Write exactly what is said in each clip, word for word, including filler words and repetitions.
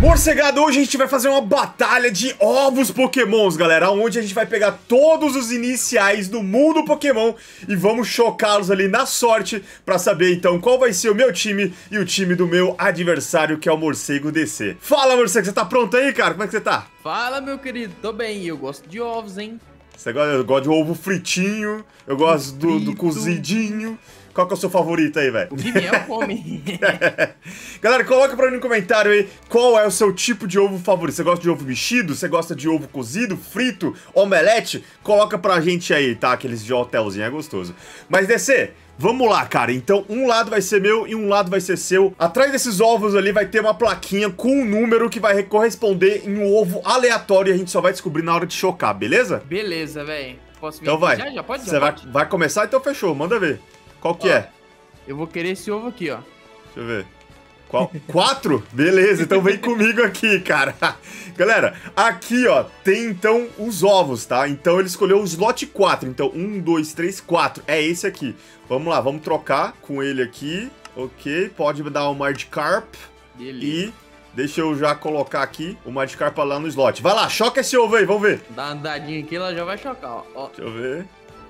Morcegado, hoje a gente vai fazer uma batalha de ovos pokémons, galera, onde a gente vai pegar todos os iniciais do mundo Pokémon e vamos chocá-los ali na sorte pra saber, então, qual vai ser o meu time e o time do meu adversário, que é o Morcego D C. Fala, Morcego, você tá pronto aí, cara? Como é que você tá? Fala, meu querido, tô bem, eu gosto de ovos, hein? Você gosta, eu gosto de ovo fritinho, eu gosto do, do cozidinho. Qual que é o seu favorito aí, velho? O que vier eu come. Galera, coloca pra mim no comentário aí qual é o seu tipo de ovo favorito. Você gosta de ovo mexido? Você gosta de ovo cozido, frito, omelete? Coloca pra gente aí, tá? Aqueles de hotelzinho, é gostoso. Mas, D C, vamos lá, cara. Então, um lado vai ser meu e um lado vai ser seu. Atrás desses ovos ali vai ter uma plaquinha com um número que vai corresponder em um ovo aleatório e a gente só vai descobrir na hora de chocar, beleza? Beleza, velho. Posso vir então aqui? vai. Já, já pode? Já Você vai, pode? vai começar? Então fechou, manda ver. Qual que Ó, é? Eu vou querer esse ovo aqui, ó. Deixa eu ver. Qual? Quatro? Beleza, então vem comigo aqui, cara. Galera, aqui, ó, tem, então, os ovos, tá? Então ele escolheu o slot quatro. Então, um, dois, três, quatro. É esse aqui. Vamos lá, vamos trocar com ele aqui. Ok, pode dar um Magikarp. Beleza. E deixa eu já colocar aqui o Magikarp lá no slot. Vai lá, choca esse ovo aí, vamos ver. Dá uma andadinha aqui, ela já vai chocar, ó. ó. Deixa eu ver.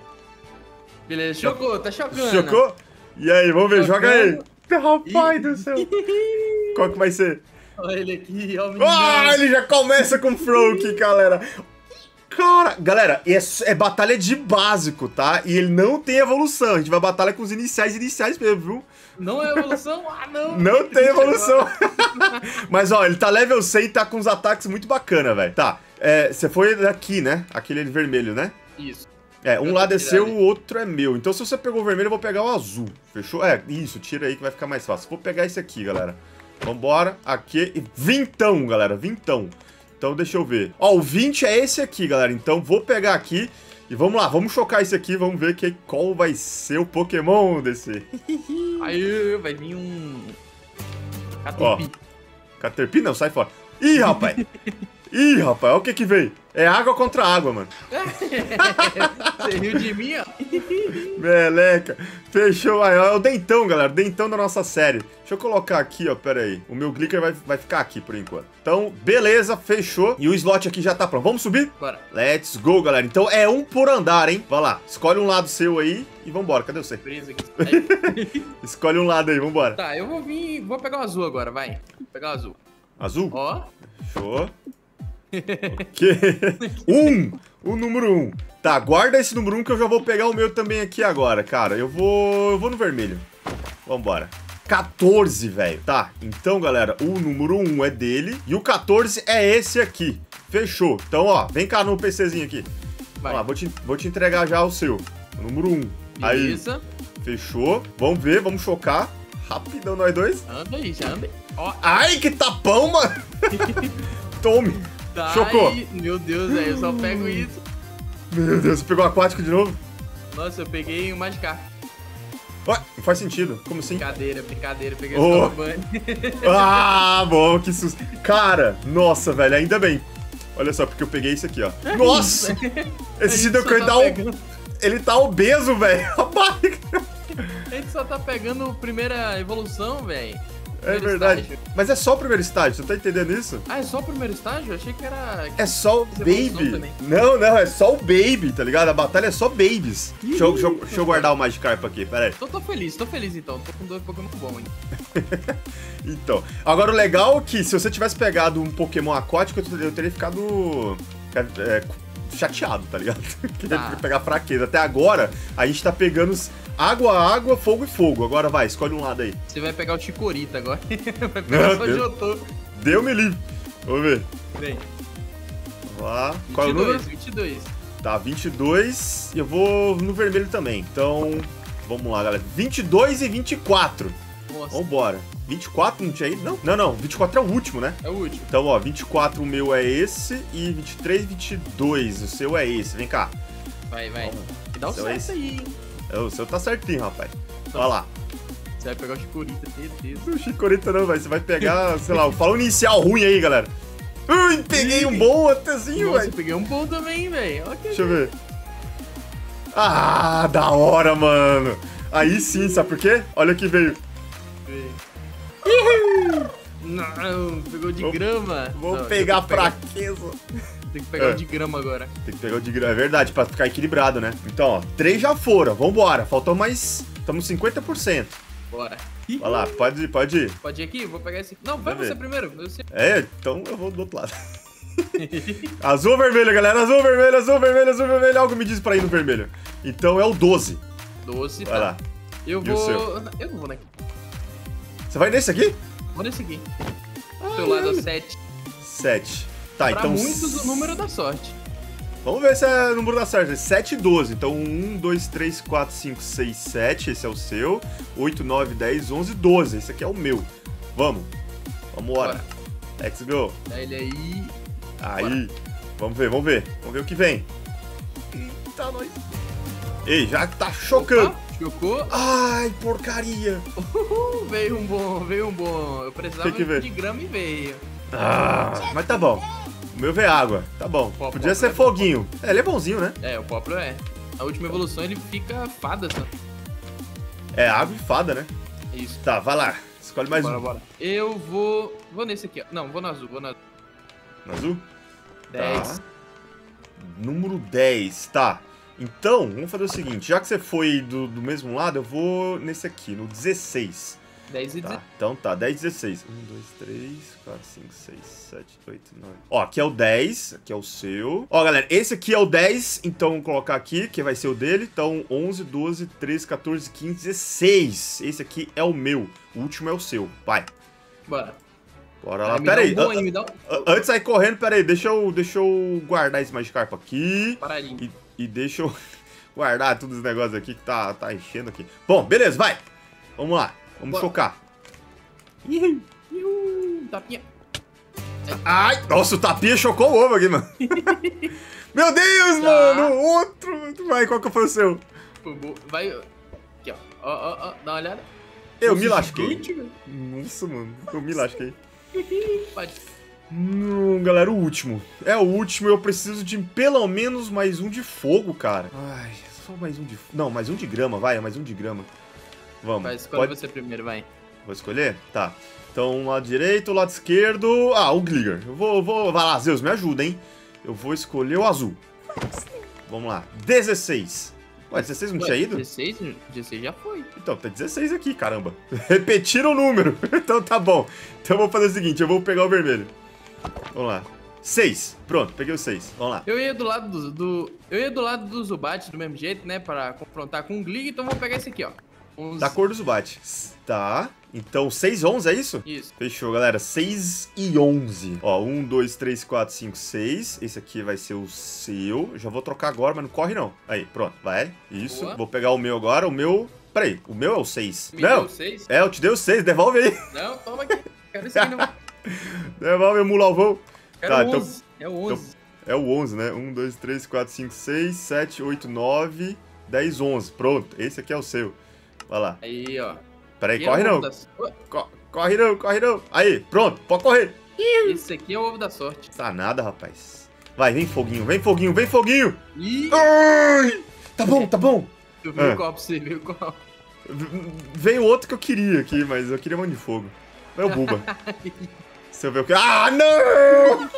Beleza, chocou, tá chocando. Chocou? E aí, vamos ver, joga aí. Rapaz Ih. do céu. Qual que vai ser? Olha ele aqui, ó o menino. Ah, ele já começa com Froakie, galera. Cara, galera, é, é batalha de básico, tá? E ele não tem evolução. A gente vai batalhar com os iniciais iniciais mesmo, viu? Não é evolução? Ah, não. Não tem evolução. Mas, ó, ele tá level cem e tá com uns ataques muito bacana, velho. Tá, é, você foi daqui, né? Aquele vermelho, né? Isso. É, um Eu lado é tô seu, tirando o outro é meu. Então, se você pegou o vermelho, eu vou pegar o azul. Fechou? É, isso, tira aí que vai ficar mais fácil. Vou pegar esse aqui, galera. Vambora, aqui. E vintão, galera, vintão. Então, deixa eu ver. Ó, o vinte é esse aqui, galera. Então, vou pegar aqui e vamos lá. Vamos chocar esse aqui, vamos ver que, qual vai ser o Pokémon desse. Aí vai vir um... Ó, Caterpie. Caterpie? Não, sai fora. Ih, rapaz. Ih, rapaz, olha o que que veio. É água contra água, mano. Você riu de mim, ó? Meleca. Fechou. Aí, ó, é o dentão, galera. Dentão da nossa série. Deixa eu colocar aqui, ó. Pera aí. O meu clicker vai, vai ficar aqui por enquanto. Então, beleza. Fechou. E o slot aqui já tá pronto. Vamos subir? Bora. Let's go, galera. Então, é um por andar, hein? Vai lá. Escolhe um lado seu aí e vambora. Cadê você? Preso aqui. Aí. Escolhe um lado aí. Vambora. Tá, eu vou vir... Vou pegar o azul agora, vai. Vou pegar o azul. Azul? Ó. Fechou. Ok. Um. O número um. Tá, guarda esse número um que eu já vou pegar o meu também aqui agora, cara. Eu vou... Eu vou no vermelho. Vambora. quatorze, velho. Tá, então, galera, o número um é dele e o quatorze é esse aqui. Fechou. Então, ó, vem cá no PCzinho aqui. Vai. Ó lá, vou te, vou te entregar já o seu. O número um. Aí, Beleza. fechou. Vamos ver, vamos chocar. Rapidão, nós dois. Anda aí, já anda aí. Ó. Ai, que tapão, mano. Tome. Tá Chocou. aí. Meu Deus, velho, eu só pego isso. Meu Deus, você pegou o aquático de novo? Nossa, eu peguei o Magikarp. Ué, não faz sentido. Como assim? Brincadeira, brincadeira. Peguei Oh. o Bunny. Ah, bom, que susto. Cara, nossa, velho, ainda bem. Olha só, porque eu peguei isso aqui, ó. Nossa! Esse Sidokai tá dá um... pegando- Ele tá obeso, velho. A barriga. A gente só tá pegando a primeira evolução, velho. É verdade. Mas é só o primeiro estágio, você tá entendendo isso? Ah, é só o primeiro estágio? Eu achei que era... É só o Evolução baby. também. Não, não, é só o baby, tá ligado? A batalha é só babies. Deixa eu, deixa eu- deixa eu guardar o Magikarp aqui, pera aí. Tô, tô feliz, tô feliz então. Tô com dois Pokémon bom, hein? Então, agora o legal é que se você tivesse pegado um Pokémon aquático, eu eu teria ficado é, chateado, tá ligado? Queria Tá. pegar fraqueza. Até agora, a gente tá pegando os água, água, fogo e fogo. Agora vai, escolhe um lado aí. Você vai pegar o Chikorita agora. Vai pegar Meu só o Deus. Jotô. Deu me livre. Vamos ver. Vem. Vamos lá. Qual é o número? vinte e dois, vinte e dois. Tá, vinte e dois. E eu vou no vermelho também. Então, vamos lá, galera. vinte e dois e vinte e quatro. Nossa, Vambora. vinte e quatro não tinha ido? Não, não, não. vinte e quatro é o último, né? é o último. Então, ó, vinte e quatro o meu é esse e vinte e três, vinte e dois o seu é esse. Vem cá. Vai, vai. Vamos. E dá o Seu é certo esse. aí, hein? É, o seu tá certinho, rapaz. Tá. Olha lá. Você vai pegar o Chikorita, certeza. Não, Chikorita não, velho. Você vai pegar, sei lá, fala um inicial ruim aí, galera. Ui, peguei um bom atézinho, Nossa, velho. eu peguei um bom também, velho. Ok. Deixa eu ver. Ah, da hora, mano. Aí sim, sabe por quê? Olha que veio. Não, pegou de Vou- grama. Vou Não, pegar a tem que pegar- fraqueza. Tem que pegar É. o de grama agora. Tem que pegar o de grama, é verdade, pra ficar equilibrado, né? Então, ó, três já foram, vambora. Faltou mais, estamos cinquenta por cento. Bora. Vai lá, pode ir, pode ir. Pode ir aqui? Vou pegar esse aqui. Não, vai Deixa eu você ver. primeiro. Eu sei. É, então eu vou do outro lado. Azul ou vermelho, galera? Azul, vermelho, azul, vermelho, azul, vermelho. Algo me diz pra ir no vermelho. Então é o doze. Doce, Vai tá. lá. Eu E o vou... seu? Eu não vou naqui. Você vai nesse aqui? Vou nesse aqui. Do seu lado é o sete. sete. Tá, Pra então... muitos, o número da sorte. Vamos ver se é o número da sorte. sete e doze. Então um, dois, três, quatro, cinco, seis, sete. Esse é o seu. oito, nove, dez, onze, doze. Esse aqui é o meu. Vamos. Vambora. Bora. Let's go. Dá ele aí. Aí. Vamos ver, vamos ver. Vamos ver o que vem. Eita, nós. Ei, já tá chocando. Opa, chocou. Ai, porcaria. Uhul, veio um bom, veio um bom. Eu precisava Que que veio? de grama e veio. Ah, mas tá bom. O meu veio água. Tá bom. Pó, Podia pó, ser é bom, foguinho. É, ele é bonzinho, né? É, o Poplo é. A última evolução ele fica fada, só. É água e fada, né? Isso. Tá, vai lá. Escolhe mais Bora, um. bora. Eu vou... Vou nesse aqui, ó. Não, vou no azul, vou no azul. Azul? dez. Tá. Número dez, tá. Então, vamos fazer o seguinte. Já que você foi do, do mesmo lado, eu vou nesse aqui, no dezesseis. dez e Tá, dezesseis. então tá, dez e dezesseis. um, dois, três, quatro, cinco, seis, sete, oito, nove. Ó, aqui é o dez, aqui é o seu. Ó, galera, esse aqui é o dez, então vamos colocar aqui, que vai ser o dele. Então, onze, doze, treze, quatorze, quinze, dezesseis. Esse aqui é o meu. O último é o seu. Vai. Bora. Bora lá. Ah, me Pera dá aí. um bom a- aí, me dá um... a- Antes de sair correndo, pera aí. Deixa eu, deixa eu guardar esse Magikarp aqui. Paradinho. E, e deixa eu guardar todos os negócios aqui que tá, tá enchendo aqui. Bom, beleza, vai. Vamos lá. Vamos Bora. chocar. Ihu, ihu, tapinha. Ai, nossa, o tapinha chocou o ovo aqui, mano. Meu Deus, Tá. mano. Outro. Vai, qual que foi o seu? Foi bom. Vai... Aqui, ó. Ó, ó, ó. Dá uma olhada. Eu Nossa, me lasquei. gigante, velho. Nossa, mano. Eu me lasquei. Pode. Não, galera, o último. É o último. Eu preciso de pelo menos mais um de fogo, cara. Ai, só mais um de... Não, mais um de grama, vai. Mais um de grama. Vamos. Vai, escolhe Pode... você primeiro, vai. Vou escolher? Tá. Então, lado direito, lado esquerdo... Ah, o Gligar. Eu vou, vou... Vai lá, Zeus, me ajuda, hein? Eu vou escolher o azul. Vamos lá. dezesseis. Ué, dezesseis não Ué, tinha ido? dezesseis? dezesseis já foi. Então, tá dezesseis aqui, caramba. Repetiram o número. Então tá bom. Então eu vou fazer o seguinte, eu vou pegar o vermelho. Vamos lá. seis. Pronto, peguei o seis. Vamos lá. Eu ia do lado do, do... Eu ia do lado do Zubat do mesmo jeito, né? Pra confrontar com o Glig, então vou pegar esse aqui, ó. onze. Da cor do Zubat. Tá. Então, seis e onze, é isso? Isso. Fechou, galera. seis e onze. Ó, um, dois, três, quatro, cinco, seis. Esse aqui vai ser o seu. Já vou trocar agora, mas não corre não. Aí, pronto. Vai. Isso. Boa. Vou pegar o meu agora. O meu... Peraí. O meu é o seis. Me Não. deu seis? É, eu te dei o seis. Devolve aí. Não, toma aqui. Quero esse aqui não. Devolve, mulalvão. Quero Tá, o então- onze. É o onze. É o onze, né? um, dois, três, quatro, cinco, seis, sete, oito, nove, dez, onze. Pronto. Esse aqui é o seu. Vai lá. Aí, ó. Peraí, E corre é o não. ovo da- Ué, Co- corre não, corre não. Aí, pronto. Pode correr. esse aqui é o ovo da sorte. Tá nada, rapaz. Vai, vem foguinho, vem foguinho, vem foguinho. Ih, Ai! Tá bom, tá bom. eu vi Ah. o copo, você viu o copo. V- Veio outro que eu queria aqui, mas eu queria mão de fogo. É o Buba. Deixa eu ver o que... Ah, não!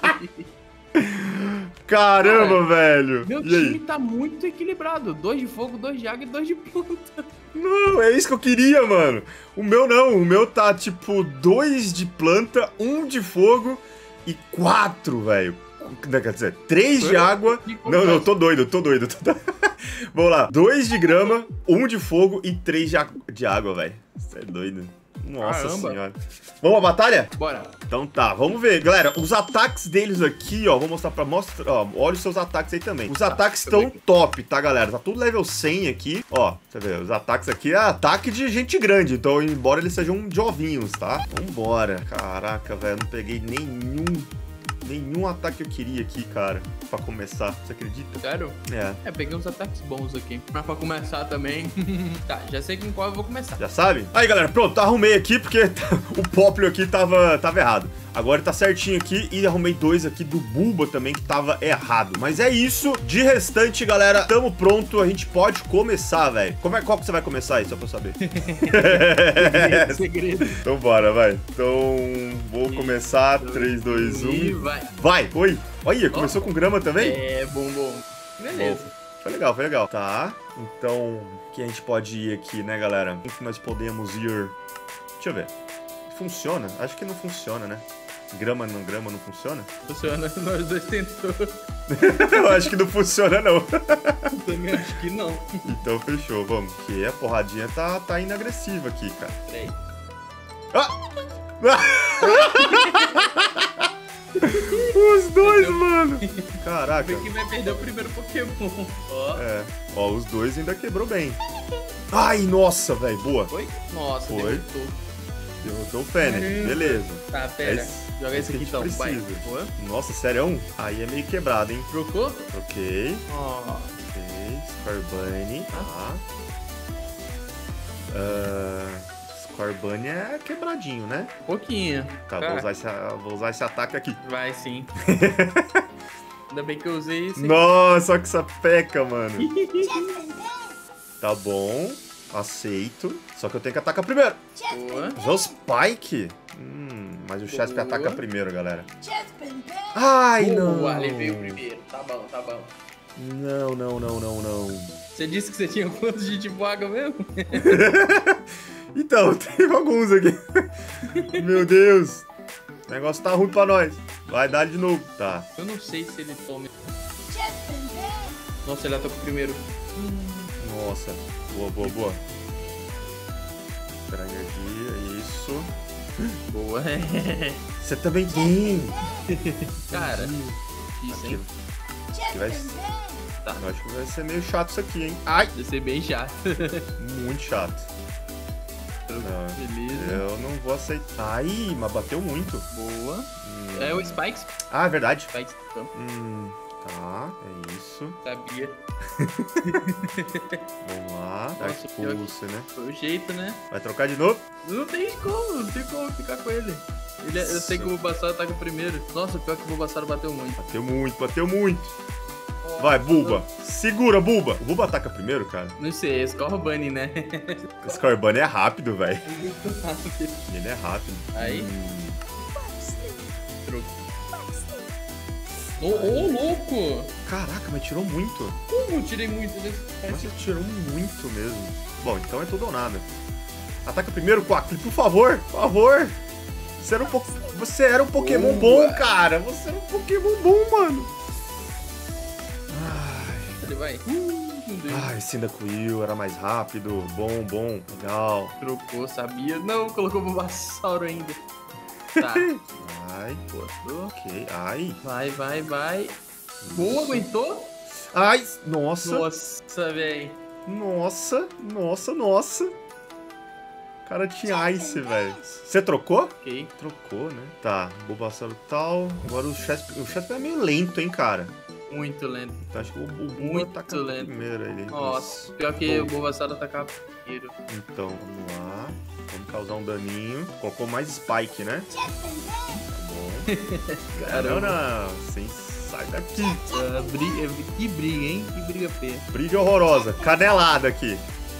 Caramba, velho. Meu E time aí? tá muito equilibrado. Dois de fogo, dois de água e dois de planta. Não, é isso que eu queria, mano. O meu não. O meu tá, tipo, dois de planta, um de fogo e quatro, velho. Quer dizer, três de água. Que Não, não, eu complexo. tô doido, eu tô doido. eu tô doido. Vamos lá. Dois de grama, um de fogo e três de, a- de água, velho. Você é doido. Nossa Caramba. senhora. Vamos à batalha? Bora. Então tá, vamos ver. Galera, os ataques deles aqui, ó, vou mostrar pra mostrar, ó, olha os seus ataques aí também. Os ataques deixa eu ver estão top, tá, galera? Tá tudo level cem aqui, ó, você vê, os ataques aqui é ataque de gente grande, então embora eles sejam de ovinhos, tá? Vambora. Caraca, velho, não peguei nenhum, nenhum ataque que eu queria aqui, cara, pra começar. Você acredita? Sério? É. É, peguei uns ataques bons aqui. Mas pra começar também... Tá, já sei com qual eu vou começar. Já sabe? Aí, galera, pronto, arrumei aqui porque o Popplio aqui tava, tava errado. Agora ele tá certinho aqui e arrumei dois aqui do Bulba também que tava errado. Mas é isso. De restante, galera, tamo pronto. A gente pode começar, velho. Como é, qual que você vai começar aí, só pra eu saber? Segredo, segredo. Então bora, vai. Então, vou começar. três, dois, um. E vai. Vai, oi. Olha, começou com grama também? É, bom, bom. Beleza. Bom, foi legal, foi legal. Tá, então, o que a gente pode ir aqui, né, galera? O que nós podemos ir... Deixa eu ver. Funciona? Acho que não funciona, né? Grama não grama não funciona? Funciona, nós dois tentou. Eu acho que não funciona, não. Também acho que não. Então fechou, vamos. Que a porradinha tá, tá indo agressiva aqui, cara. Peraí. Ah! Os dois, mano. Caraca. Quem vai perder o primeiro Pokémon? Ó. É. Ó, os dois ainda quebrou bem. Ai, nossa, velho. Boa. Foi? Nossa, Foi. derrotou. Derrotou o Fênix. Caramba. Beleza. Tá, pera. É isso- Joga é esse isso aqui que a então, gente vai. precisa. Boa. Nossa, sério? Aí é meio quebrado, hein? Trocou? Ok. Ó. Ok. Scorbunny. Tá. Uh, Scorbunny é quebradinho, né? Um pouquinho. Tá, vou usar, esse, vou usar esse ataque aqui. Vai sim. Ainda bem que eu usei esse. Nossa, olha que sapeca, mano. Tá bom. Aceito. Só que eu tenho que atacar primeiro. Boa. Usar o Spike? Hum, mas o Chesp Boa. ataca primeiro, galera. Ai, não. Boa, levei o primeiro. Tá bom, tá bom. Não, não, não, não, não. Você disse que você tinha quantos de tipo água mesmo? Então, tem alguns aqui. Meu Deus. O negócio tá ruim pra nós. Vai dar de novo. Tá. Eu não sei se ele toma. Nossa, ele atacou primeiro. Nossa. Boa, boa, boa. Esperar energia. Isso. Boa. Você também tem. Cara, Aqui, isso, hein? aqui vai... Tá. Eu acho que vai ser meio chato isso aqui, hein? Ai! Vai ser bem chato. Muito chato. Não, Beleza. eu não vou aceitar. Ai, mas bateu muito. Boa. Hum. É o Spikes. Ah, é verdade. Spikes, então. Hum, tá, é isso. Sabia. Vamos lá. Dá Nossa, pior expulso, né? Foi o jeito, né? Vai trocar de novo? Não tem como, não tem como ficar com ele. ele é- eu sei que o Bulbasaur ataca primeiro. Nossa, pior que o Bulbasaur bateu muito. Bateu muito, bateu muito. Vai, Bulba. Segura, Bulba. O Bulba ataca primeiro, cara. Não sei, é Scorbunny, né? Esse Scorbunny é rápido, velho. Muito rápido. Ele é rápido. Aí. Hum, Troco. Ô, ô, louco! Caraca, mas tirou muito. Como tirei muito desse? Nossa, tirou muito mesmo. Bom, então é tudo ou nada. Ataca primeiro, Quackly, por favor, por favor. Você era um, po... Você era um Pokémon Boa. bom, cara. Você era um Pokémon bom, mano. Ai, Ele vai. Uh, meu Deus. ai Cyndaquil era mais rápido. Bom, bom, legal. Trocou, sabia? Não, colocou o Bulbasaur ainda. Tá. Ai, Botou. ok. Ai. Vai, vai, vai. Boa, aguentou? Ai, nossa. Nossa, velho. Nossa, nossa, nossa. O cara tinha Ice, velho. Você trocou? Ok. Trocou, né? Tá, Bulbasaur tal. Agora o Chesp... O Chesp é meio lento, hein, cara. Muito lento. Então acho que o Bulba Muito ataca lento. primeiro ele. Nossa, pior que Bom. o Bulbasaur atacava primeiro. Então, vamos lá. Vamos causar um daninho. Colocou mais Spike, né? Tá bom. Caramba. Não, não. Sem... Sai daqui. Ah, briga, que briga, hein? Que briga feia. Briga horrorosa. Canelada aqui.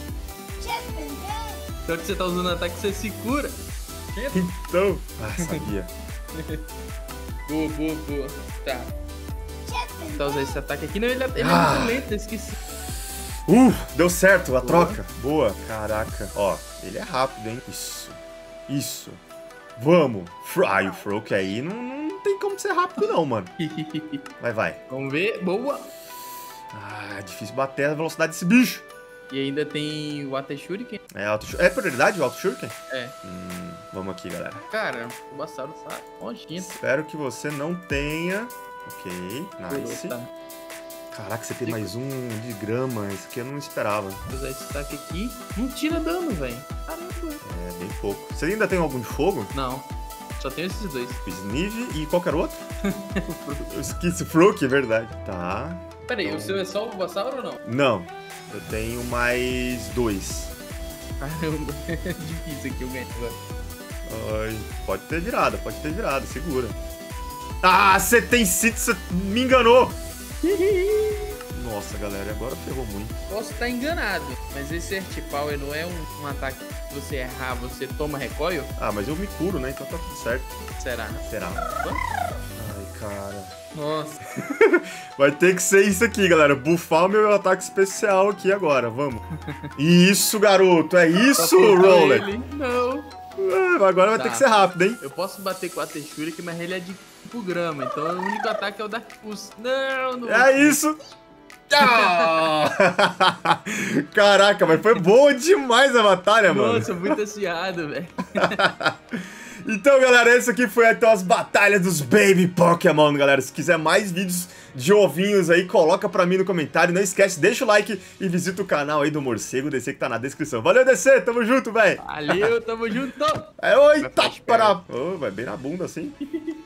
Pior que você tá usando ataque, você se cura. Então... Ah, sabia. Boa, boa, boa. Tá. Tá usando esse ataque aqui. Não, ele, é- ele é Ah. muito lento, eu esqueci. Uh, deu certo a Boa. troca. Boa. Caraca. Ó, ele é rápido, hein? Isso. Isso. Vamos. Fro... Ai, o Froak aí não, não tem como ser rápido não, mano. Vai, vai. Vamos ver. Boa. Ah, difícil bater a velocidade desse bicho. E ainda tem o Water Shuriken. É, auto... é prioridade o Auto Shuriken? É. Hum, vamos aqui, galera. Cara, o Bulbasaur tá nojento. Espero que você não tenha... Ok, nice. Tá. Caraca, você tem mais um de grama. Esse aqui eu não esperava. Vou usar esse ataque aqui. Não tira dano, velho. Caramba. É, bem pouco. Você ainda tem algum de fogo? Não. Só tenho esses dois. Snive e qual que era o outro? Eu esqueci, Froak, é verdade. Tá. Pera aí, o seu é só o Bulbasaur ou não? Não, eu tenho mais dois. Caramba, é difícil aqui eu ganhar agora. Ai, pode ter virada, pode ter virada, segura. Ah, você tem sítio, você me enganou. Nossa, galera, agora ferrou muito. Posso estar enganado, mas esse Earth Power não é um, um ataque que você errar, você toma recoil? Ah, mas eu me curo, né? Então tá tudo certo. Será? Será? Ai, cara. Nossa. Vai ter que ser isso aqui, galera. Buffar o meu ataque especial aqui agora, vamos. Isso, garoto, é isso, Roller. Ele. Não. Ah, agora vai Tá. ter que ser rápido, hein? Eu posso bater com a textura aqui, mas ele é de tipo grama, então o único ataque é o Dark Pulse. Não, não. É isso. Ah! Caraca, mas foi boa demais a batalha, mano. Nossa, muito ansiado, velho. Então, galera, esse aqui foi então as batalhas dos Baby Pokémon, galera. Se quiser mais vídeos de ovinhos aí, coloca pra mim no comentário. Não esquece, deixa o like e visita o canal aí do Morcego D C que tá na descrição. Valeu, D C, tamo junto, velho. Valeu, tamo junto. É, oi, Vai tá ficar para... Oh, vai bem na bunda, assim.